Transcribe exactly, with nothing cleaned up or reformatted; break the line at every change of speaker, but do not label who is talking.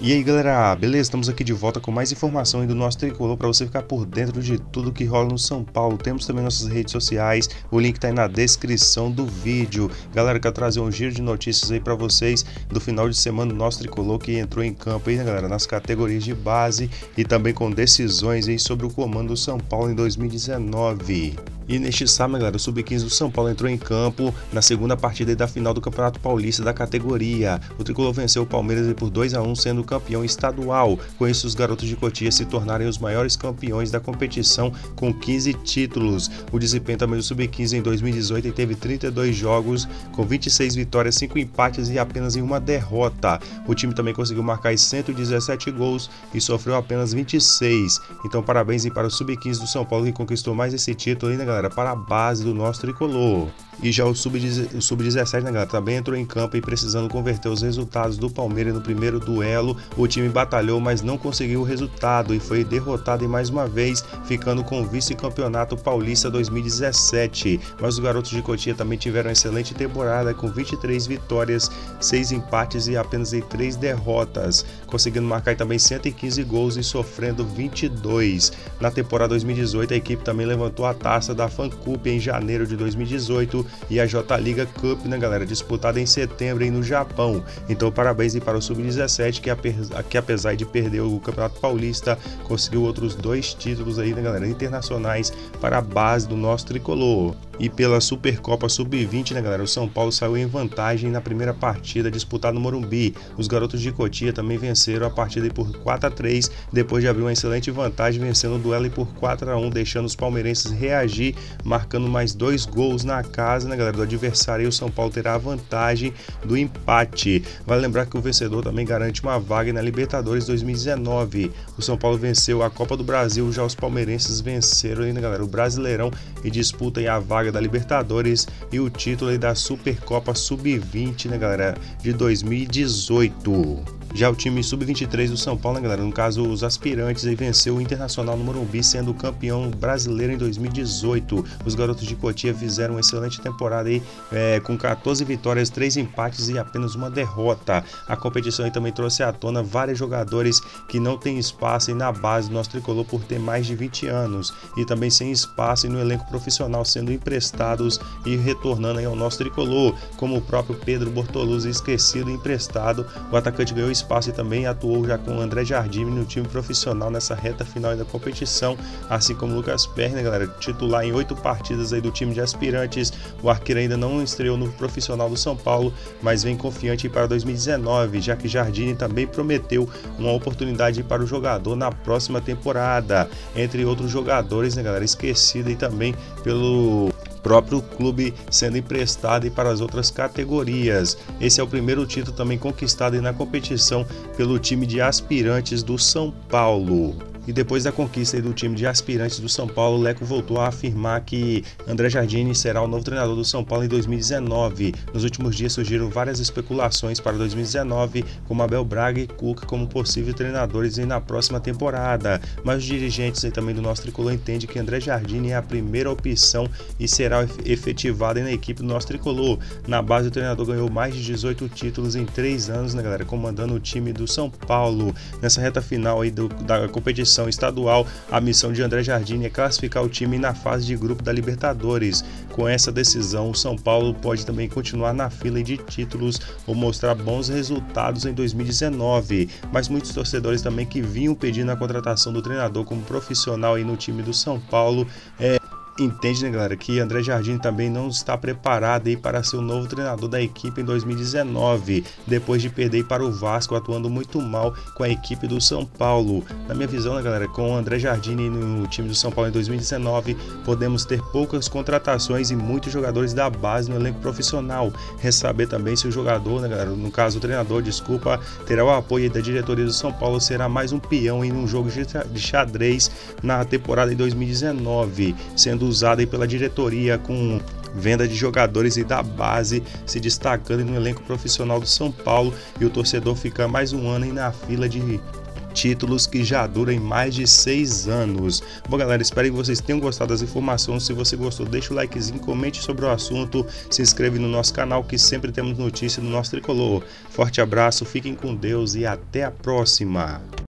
E aí galera, beleza? Estamos aqui de volta com mais informação aí do nosso tricolor para você ficar por dentro de tudo que rola no São Paulo. Temos também nossas redes sociais, o link tá aí na descrição do vídeo. Galera, quero trazer um giro de notícias aí para vocês do final de semana do nosso tricolor que entrou em campo aí, né, galera, nas categorias de base e também com decisões aí sobre o comando do São Paulo em dois mil e dezenove. E neste sábado, galera, o sub quinze do São Paulo entrou em campo na segunda partida da final do Campeonato Paulista da categoria. O tricolor venceu o Palmeiras por dois a um, sendo campeão estadual. Com isso, os garotos de Cotia se tornarem os maiores campeões da competição com quinze títulos. O desempenho também do sub quinze em dois mil e dezoito teve trinta e dois jogos, com vinte e seis vitórias, cinco empates e apenas uma derrota. O time também conseguiu marcar cento e dezessete gols e sofreu apenas vinte e seis. Então, parabéns aí para o sub quinze do São Paulo que conquistou mais esse título aí, né, galera? Para a base do nosso tricolor. E já o sub dezessete, né, galera, também entrou em campo e precisando converter os resultados do Palmeiras no primeiro duelo. O time batalhou, mas não conseguiu o resultado e foi derrotado em mais uma vez, ficando com o vice-campeonato paulista dois mil e dezessete. Mas os garotos de Cotia também tiveram uma excelente temporada com vinte e três vitórias, seis empates e apenas três derrotas, conseguindo marcar também cento e quinze gols e sofrendo vinte e dois. Na temporada dois mil e dezoito, a equipe também levantou a taça da Fan Cup em janeiro de dois mil e dezoito e a J-Liga Cup, né, galera, disputada em setembro aí no Japão. Então, parabéns aí para o sub dezessete que, que apesar de perder o Campeonato Paulista, conseguiu outros dois títulos aí, né, galera, internacionais para a base do nosso tricolor. E pela Supercopa sub vinte, né, galera, o São Paulo saiu em vantagem na primeira partida disputada no Morumbi. Os garotos de Cotia também venceram a partida por quatro a três, depois de abrir uma excelente vantagem, vencendo o duelo por quatro a um, deixando os palmeirenses reagir, marcando mais dois gols na casa, né, galera, do adversário, e o São Paulo terá a vantagem do empate. Vale lembrar que o vencedor também garante uma vaga na Libertadores dois mil e dezenove. O São Paulo venceu a Copa do Brasil, já os palmeirenses venceram aí, né, galera, o Brasileirão e disputam aí a vaga da Libertadores e o título aí da Supercopa sub vinte, né, galera, de dois mil e dezoito. Já o time sub vinte e três do São Paulo, né, galera, no caso os aspirantes, aí venceu o Internacional no Morumbi, sendo campeão brasileiro em dois mil e dezoito. Os garotos de Cotia fizeram uma excelente temporada aí, é, com quatorze vitórias, três empates e apenas uma derrota. A competição aí também trouxe à tona vários jogadores que não têm espaço aí na base do nosso tricolor por ter mais de vinte anos e também sem espaço aí no elenco profissional, sendo emprestados e retornando aí ao nosso tricolor, como o próprio Pedro Bortoluzzi, esquecido e emprestado. O atacante ganhou espaço e também atuou já com o André Jardim no time profissional nessa reta final da competição, assim como o Lucas Perna, galera, titular em oito partidas aí do time de aspirantes. O arqueiro ainda não estreou no profissional do São Paulo, mas vem confiante para dois mil e dezenove, já que Jardim também prometeu uma oportunidade para o jogador na próxima temporada, entre outros jogadores, né, galera, esquecido e também pelo próprio clube sendo emprestado para as outras categorias. Esse é o primeiro título também conquistado na competição pelo time de aspirantes do São Paulo. E depois da conquista do time de aspirantes do São Paulo, o Leco voltou a afirmar que André Jardim será o novo treinador do São Paulo em dois mil e dezenove. Nos últimos dias surgiram várias especulações para dois mil e dezenove, como Abel Braga e Cuca como possíveis treinadores na próxima temporada. Mas os dirigentes aí também do nosso tricolor entendem que André Jardim é a primeira opção e será efetivado na equipe do nosso tricolor. Na base, o treinador ganhou mais de dezoito títulos em três anos, né, galera, comandando o time do São Paulo. Nessa reta final aí do, da competição estadual, a missão de André Jardim é classificar o time na fase de grupo da Libertadores. Com essa decisão, o São Paulo pode também continuar na fila de títulos ou mostrar bons resultados em dois mil e dezenove, mas muitos torcedores também que vinham pedindo a contratação do treinador como profissional aí no time do São Paulo, é entende, né, galera, que André Jardim também não está preparado aí para ser o novo treinador da equipe em dois mil e dezenove, depois de perder para o Vasco, atuando muito mal com a equipe do São Paulo. Na minha visão, né, galera, com o André Jardim no time do São Paulo em dois mil e dezenove, podemos ter poucas contratações e muitos jogadores da base no elenco profissional. Ressaber também se o jogador, né, galera, no caso o treinador, desculpa, terá o apoio da diretoria do São Paulo, será mais um peão em um jogo de xadrez na temporada em dois mil e dezenove, sendo usado aí pela diretoria com venda de jogadores e da base se destacando no elenco profissional do São Paulo, e o torcedor fica mais um ano aí na fila de títulos que já duram mais de seis anos. Bom, galera, espero que vocês tenham gostado das informações. Se você gostou, deixa o likezinho, comente sobre o assunto, se inscreve no nosso canal que sempre temos notícia do nosso tricolor. Forte abraço, fiquem com Deus e até a próxima!